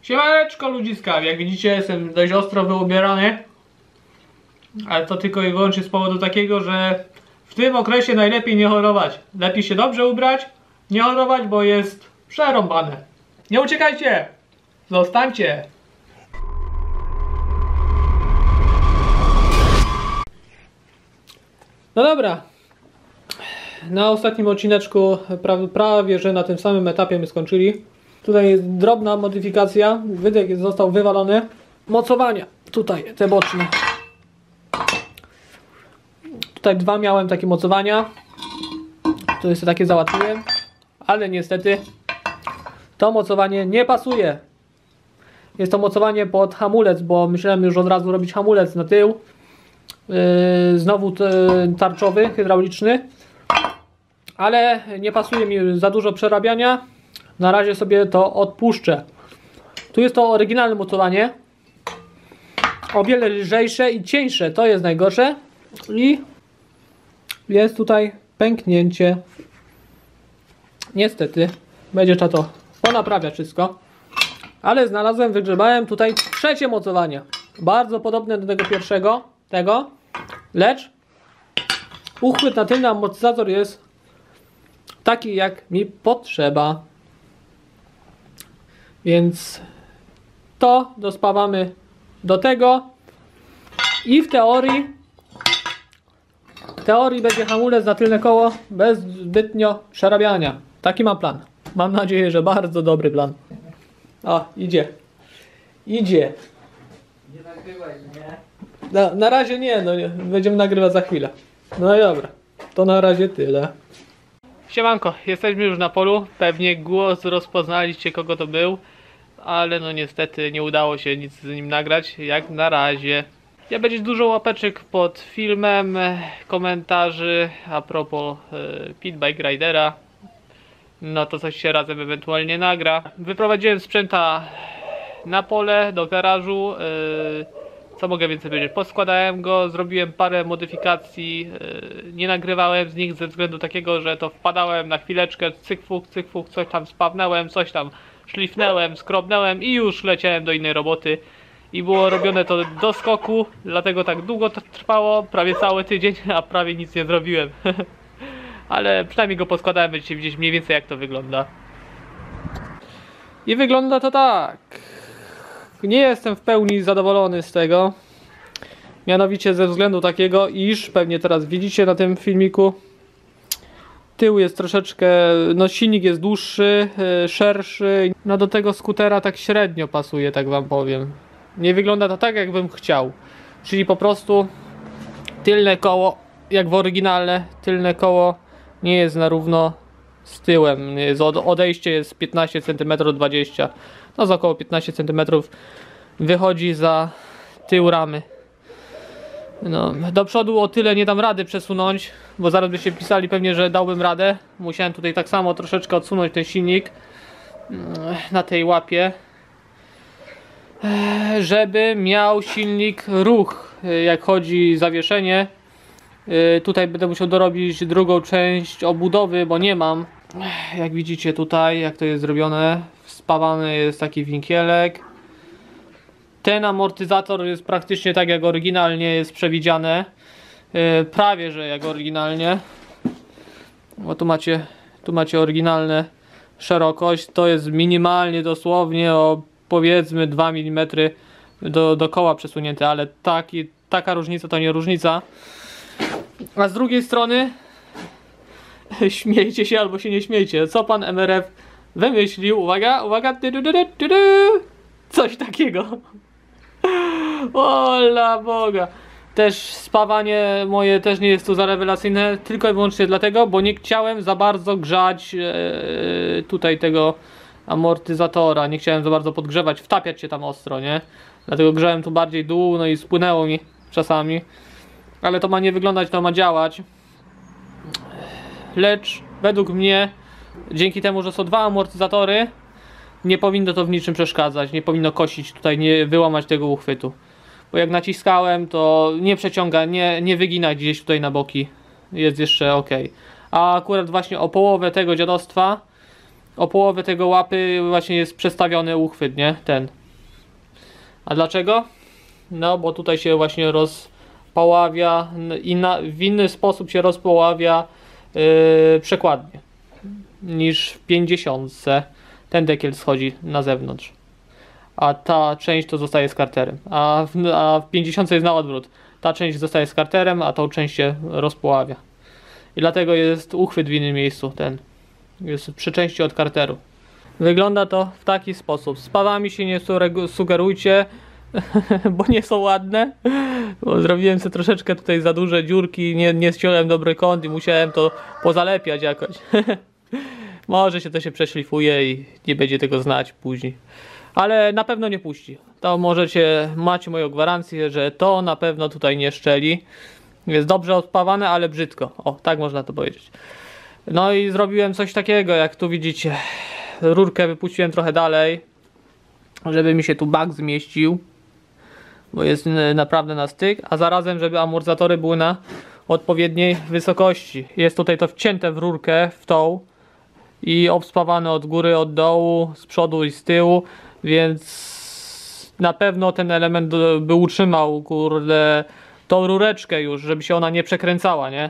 Siemaneczko ludziska, jak widzicie jestem dość ostro wyubierany. Ale to tylko i wyłącznie z powodu takiego, że w tym okresie najlepiej nie chorować. Lepiej się dobrze ubrać, nie chorować, bo jest przerąbane. Nie uciekajcie! Zostańcie! No dobra. Na ostatnim odcineczku prawie że na tym samym etapie my skończyli. Tutaj jest drobna modyfikacja. Wydech został wywalony. Mocowania. Tutaj te boczne. Tutaj dwa miałem takie mocowania. Tu jest takie załatwiłem. Ale niestety to mocowanie nie pasuje. Jest to mocowanie pod hamulec, bo myślałem już od razu robić hamulec na tył. Znowu tarczowy, hydrauliczny. Ale nie pasuje mi za dużo przerabiania. Na razie sobie to odpuszczę. Tu jest to oryginalne mocowanie. O wiele lżejsze i cieńsze. To jest najgorsze. I jest tutaj pęknięcie. Niestety. Będzie trzeba to ponaprawiać wszystko. Ale znalazłem, wygrzebałem tutaj trzecie mocowanie. Bardzo podobne do tego pierwszego. Lecz uchwyt na tylny amortyzator jest taki, jak mi potrzeba. Więc to dospawamy do tego. I w teorii będzie hamulec na tylne koło bez zbytnio przerabiania. Taki mam plan. Mam nadzieję, że bardzo dobry plan. O, idzie. Idzie. Nie nagrywaj, nie? No, na razie nie, no nie. Będziemy nagrywać za chwilę. No i dobra. To na razie tyle. Siemanko, jesteśmy już na polu. Pewnie głos rozpoznaliście, kogo to był. Ale no niestety nie udało się nic z nim nagrać, jak na razie. Ja będzie dużo łapeczek pod filmem, komentarzy a propos Pit Bike Ridera. No to coś się razem ewentualnie nagra. Wyprowadziłem sprzęta na pole, do garażu. Co mogę więcej powiedzieć? Poskładałem go, zrobiłem parę modyfikacji. Nie nagrywałem z nich ze względu takiego, że to wpadałem na chwileczkę, cykfuk, coś tam spawnąłem, coś tam szlifnęłem, skrobnęłem i już leciałem do innej roboty. I było robione to do skoku, dlatego tak długo to trwało, prawie cały tydzień, a prawie nic nie zrobiłem. Ale przynajmniej go poskładałem, będziecie widzieć mniej więcej jak to wygląda. I wygląda to tak. Nie jestem w pełni zadowolony z tego. Mianowicie ze względu takiego, iż pewnie teraz widzicie na tym filmiku, tył jest troszeczkę, no silnik jest dłuższy, szerszy. No do tego skutera tak średnio pasuje, tak wam powiem. Nie wygląda to tak, jakbym chciał. Czyli po prostu tylne koło, jak w oryginale, tylne koło nie jest na równo z tyłem. Odejście jest 15 cm 20 cm. No za około 15 cm wychodzi za tył ramy. No, do przodu o tyle nie dam rady przesunąć, bo zaraz byście pisali pewnie, że dałbym radę. Musiałem tutaj tak samo troszeczkę odsunąć ten silnik na tej łapie, żeby miał silnik ruch, jak chodzi zawieszenie. Tutaj będę musiał dorobić drugą część obudowy, bo nie mam. Jak widzicie tutaj, jak to jest zrobione, spawany jest taki winkielek. Ten amortyzator jest praktycznie tak jak oryginalnie jest przewidziane. Prawie że jak oryginalnie. Bo tu macie oryginalne szerokość. To jest minimalnie dosłownie o powiedzmy 2 mm do koła przesunięte, ale taka różnica to nie różnica. A z drugiej strony śmiejcie się albo się nie śmiejcie. Co pan MRF wymyślił? Uwaga, uwaga. Coś takiego. Ola Boga. Też spawanie moje też nie jest tu za rewelacyjne, tylko i wyłącznie dlatego, bo nie chciałem za bardzo grzać tutaj tego amortyzatora. Nie chciałem za bardzo podgrzewać, wtapiać się tam ostro, nie? Dlatego grzałem tu bardziej dół, no i spłynęło mi czasami. Ale to ma nie wyglądać, to ma działać. Lecz według mnie, dzięki temu, że są dwa amortyzatory, nie powinno to w niczym przeszkadzać, nie powinno kosić tutaj, nie wyłamać tego uchwytu. Bo jak naciskałem, to nie przeciąga, nie wygina gdzieś tutaj na boki. Jest jeszcze ok. A akurat właśnie o połowę tego dziadostwa o połowę tego łapy właśnie jest przestawiony uchwyt, nie? Ten. A dlaczego? No bo tutaj się właśnie rozpoławia i w inny sposób się rozpoławia przekładnie niż w 50. Ten dekiel schodzi na zewnątrz, a ta część to zostaje z karterem, a w 50 jest na odwrót. Ta część zostaje z karterem, a tą część się rozpoławia. I dlatego jest uchwyt w innym miejscu, ten jest przy części od karteru. Wygląda to w taki sposób. Z pawami się nie sugerujcie, bo nie są ładne. Bo zrobiłem sobie troszeczkę tutaj za duże dziurki, nie ściąłem dobry kąt i musiałem to pozalepiać jakoś. Może się to się przeszlifuje i nie będzie tego znać później. Ale na pewno nie puści. To macie moją gwarancję, że to na pewno tutaj nie szczeli. Jest dobrze odpawane, ale brzydko. O, tak można to powiedzieć. No i zrobiłem coś takiego, jak tu widzicie. Rurkę wypuściłem trochę dalej, żeby mi się tu bak zmieścił, bo jest naprawdę na styk, a zarazem, żeby amortyzatory były na odpowiedniej wysokości. Jest tutaj to wcięte w rurkę, w tą i obspawane od góry, od dołu, z przodu i z tyłu, więc na pewno ten element by utrzymał, kurde, tą rureczkę już, żeby się ona nie przekręcała, nie?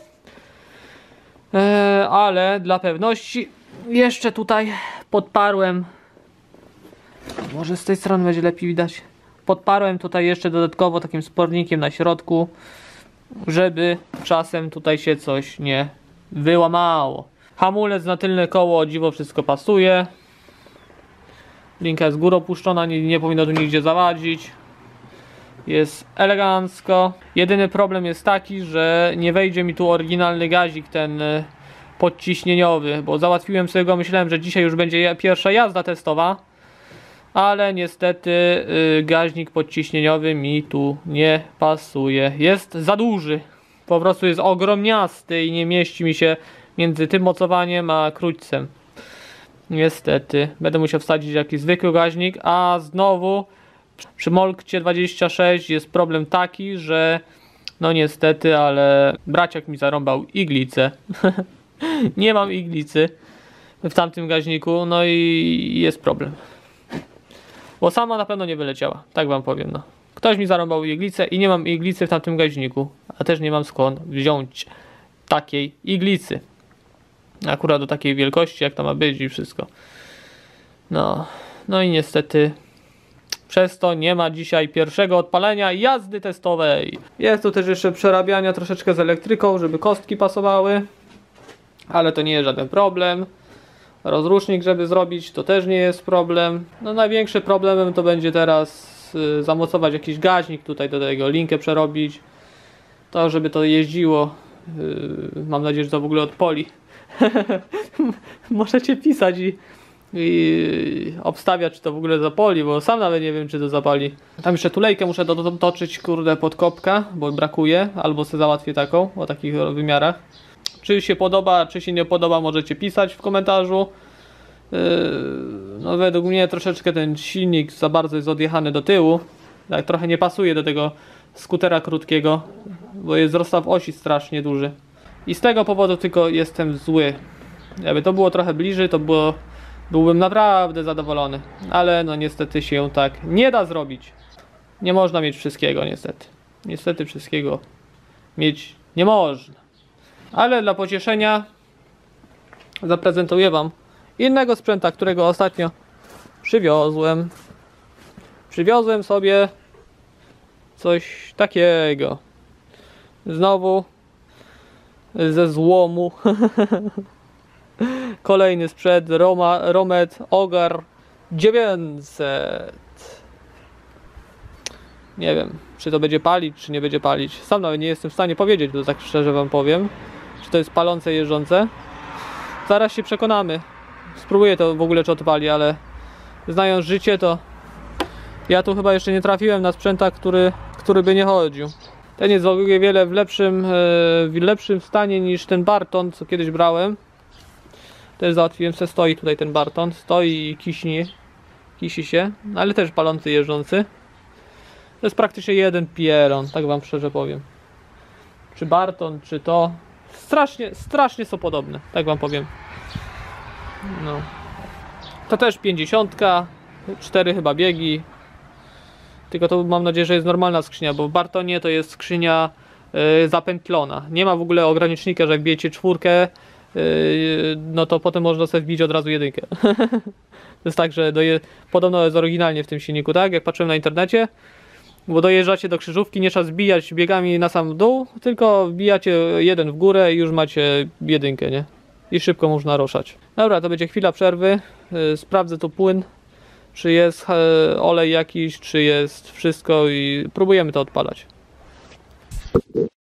Ale dla pewności jeszcze tutaj podparłem, może z tej strony będzie lepiej widać, podparłem tutaj jeszcze dodatkowo takim spornikiem na środku, żeby czasem tutaj się coś nie wyłamało. Hamulec na tylne koło, o dziwo wszystko pasuje. Linka jest górą puszczona, nie powinno tu nigdzie zawadzić. Jest elegancko. Jedyny problem jest taki, że nie wejdzie mi tu oryginalny gazik, ten podciśnieniowy, bo załatwiłem sobie go, myślałem, że dzisiaj już będzie pierwsza jazda testowa, ale niestety gaźnik podciśnieniowy mi tu nie pasuje. Jest za duży, po prostu jest ogromniasty i nie mieści mi się między tym mocowaniem a krótcem. Niestety będę musiał wsadzić jakiś zwykły gaźnik, a znowu przy Molkcie 26 jest problem taki, że no niestety, ale braciak mi zarąbał iglicę. Nie mam iglicy w tamtym gaźniku, no i jest problem. Bo sama na pewno nie wyleciała, tak wam powiem, no. Ktoś mi zarąbał iglicę i nie mam iglicy w tamtym gaźniku, a też nie mam skąd wziąć takiej iglicy. Akurat do takiej wielkości, jak to ma być i wszystko. No i niestety przez to nie ma dzisiaj pierwszego odpalenia jazdy testowej. Jest tu też jeszcze przerabiania troszeczkę z elektryką, żeby kostki pasowały, ale to nie jest żaden problem. Rozrusznik, żeby zrobić, to też nie jest problem. No największym problemem to będzie teraz zamocować jakiś gaźnik tutaj do tego, linkę przerobić, to żeby to jeździło. Mam nadzieję, że to w ogóle odpali. Możecie pisać i obstawiać, czy to w ogóle zapali, bo sam nawet nie wiem, czy to zapali. Tam jeszcze tulejkę muszę dotoczyć, kurde, pod kopka, bo brakuje, albo sobie załatwię taką, o takich wymiarach. Czy się podoba, czy się nie podoba, możecie pisać w komentarzu. No według mnie troszeczkę ten silnik za bardzo jest odjechany do tyłu. Tak, trochę nie pasuje do tego skutera krótkiego, bo jest rozstaw osi strasznie duży. I z tego powodu tylko jestem zły. Jakby to było trochę bliżej, to byłbym naprawdę zadowolony. Ale no niestety się tak nie da zrobić. Nie można mieć wszystkiego niestety. Niestety wszystkiego mieć nie można. Ale dla pocieszenia zaprezentuję wam innego sprzęta, którego ostatnio przywiozłem. Przywiozłem sobie coś takiego. Znowu ze złomu. Kolejny sprzęt Romet Ogar 900. Nie wiem, czy to będzie palić, czy nie będzie palić. Sam nawet nie jestem w stanie powiedzieć, to tak szczerze wam powiem, czy to jest palące, jeżdżące. Zaraz się przekonamy. Spróbuję to w ogóle, czy odpali, ale znając życie, to ja tu chyba jeszcze nie trafiłem na sprzęta, który by nie chodził. Ten jest w ogóle wiele w lepszym stanie niż ten Barton, co kiedyś brałem. Też załatwiłem se, stoi tutaj ten Barton, stoi i kisi się, ale też palący, jeżdżący. To jest praktycznie jeden pieron, tak wam szczerze powiem. Czy Barton, czy to. Strasznie są podobne, tak wam powiem. No. To też 50, 4 chyba biegi. Tylko to mam nadzieję, że jest normalna skrzynia, bo w Bartonie to jest skrzynia zapętlona. Nie ma w ogóle ogranicznika, że jak bijecie 4, no to potem można sobie wbić od razu 1. To jest tak, że podobno jest oryginalnie w tym silniku, tak? Jak patrzyłem na internecie, bo dojeżdżacie do krzyżówki, nie trzeba zbijać biegami na sam dół, tylko wbijacie 1 w górę i już macie 1, nie? I szybko można ruszać. Dobra, to będzie chwila przerwy. Sprawdzę tu płyn, czy jest olej jakiś, czy jest wszystko i próbujemy to odpalać.